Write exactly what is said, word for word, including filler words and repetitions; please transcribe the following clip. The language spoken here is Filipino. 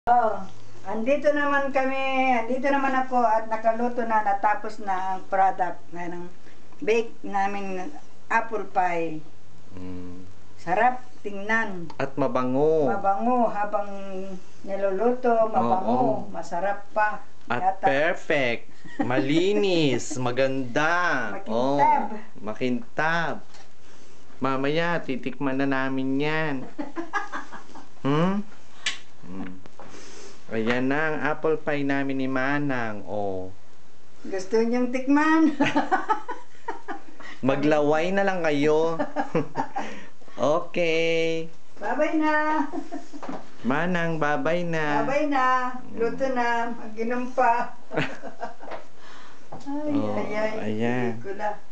Oh, andito naman kami, andito naman ako at nakaluto na, natapos na ang product na ng bake namin apple pie. Mm. Sarap tingnan. At mabango. Mabango habang niluluto, mabango, Oo. masarap pa. At Yata. perfect. Malinis. Maganda. Makintab. Oh, makintab. Mamaya, titikman na namin yan. Hmm? Hmm. Ayan na ang apple pie namin ni Manang. Oh. Gusto niyong tikman? Maglaway na lang kayo. Okay. Babay na. Manang, babay na. Babay na. Luto na. Mag-inom pa. Ay, Oh, ay, ay. ayan. Pelikula.